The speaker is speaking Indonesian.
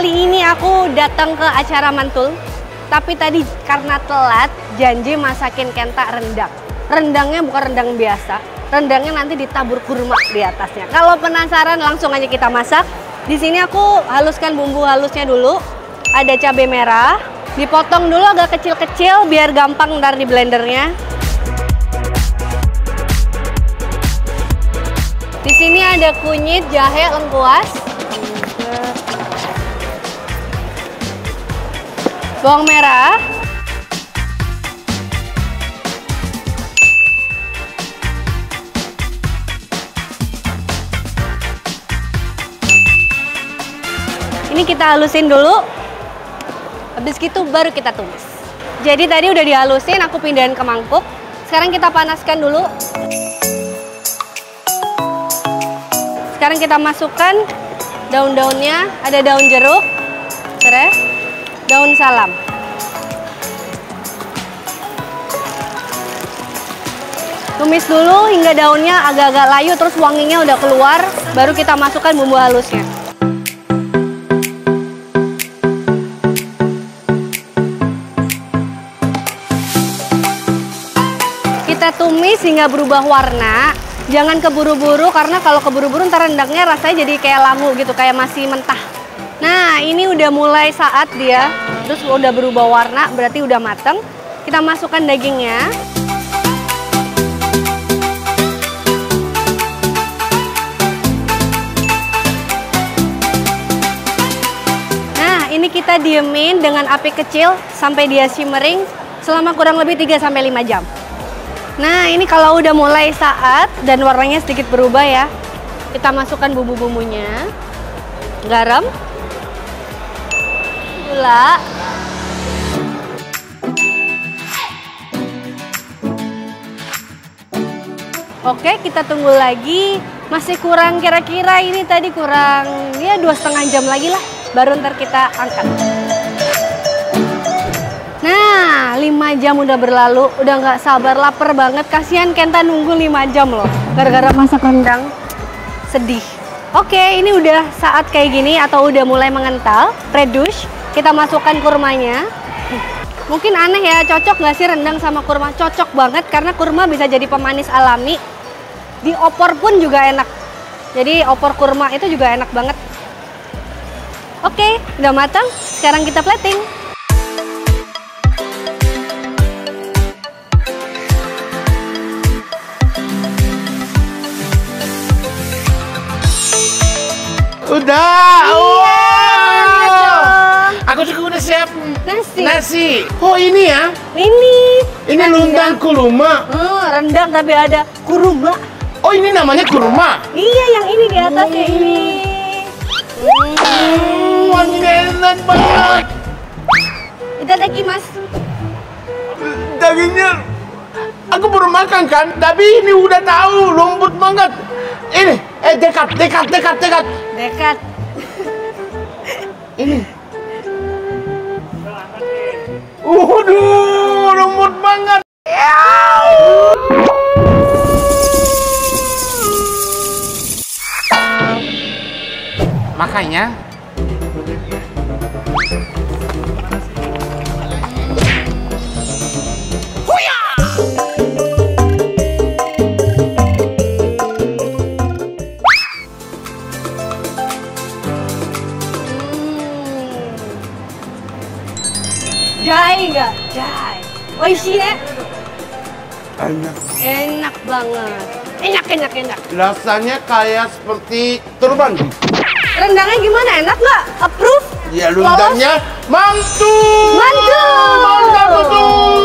Kali ini aku datang ke acara mantul, tapi tadi karena telat janji masakin Kenta rendang. Rendangnya bukan rendang biasa, rendangnya nanti ditabur kurma di atasnya. Kalau penasaran langsung aja kita masak. Di sini aku haluskan bumbu halusnya dulu. Ada cabai merah, dipotong dulu agak kecil-kecil biar gampang ntar di blendernya. Di sini ada kunyit, jahe, lengkuas. Bawang merah. Ini kita halusin dulu. Habis gitu baru kita tumis. Jadi tadi udah dihalusin, aku pindahin ke mangkuk. Sekarang kita panaskan dulu. Sekarang kita masukkan daun-daunnya. Ada daun jeruk, serai, daun salam. Tumis dulu hingga daunnya agak-agak layu, terus wanginya udah keluar. Baru kita masukkan bumbu halusnya. Kita tumis hingga berubah warna. Jangan keburu-buru, karena kalau keburu-buru ntar rendangnya rasanya jadi kayak langu gitu, kayak masih mentah. Nah, ini udah mulai saat dia, terus udah berubah warna, berarti udah mateng. Kita masukkan dagingnya. Nah, ini kita diemin dengan api kecil sampai dia simmering selama kurang lebih 3-5 jam. Nah, ini kalau udah mulai saat dan warnanya sedikit berubah ya, kita masukkan bumbu-bumbunya. Garam, gula, oke, kita tunggu lagi. Masih kurang, kira-kira ini tadi kurang ya 2,5 jam lagi lah, baru ntar kita angkat. Nah, 5 jam udah berlalu, udah nggak sabar, lapar banget. Kasihan Kenta nunggu 5 jam loh, gara-gara masak rendang. Sedih. Oke, ini udah saat kayak gini atau udah mulai mengental, reduce. Kita masukkan kurmanya. Mungkin aneh ya, cocok nggak sih rendang sama kurma? Cocok banget, karena kurma bisa jadi pemanis alami. Di opor pun juga enak. Jadi opor kurma itu juga enak banget. Oke, udah matang. Sekarang kita plating. Udah, Iya, aku juga udah siap nasi. Oh ini ya? Ini rendang kurma. Rendang tapi ada kurma. Oh ini namanya kurma? Iya, yang ini di atasnya ini. Wanginya enak banget. Itadakimasu. Dagingnya, aku baru makan kan, tapi ini udah tahu lembut banget. Ini, dekat. Dekat. Ini. Waduh, lembut banget. Makanya Jai nggak? Jai. Oishi ne? enak. Enak banget. Enak. Rasanya kayak seperti turban. Rendangnya gimana? Enak nggak? Approve? Ya, rendangnya mantul. Mantul. Mantap betul.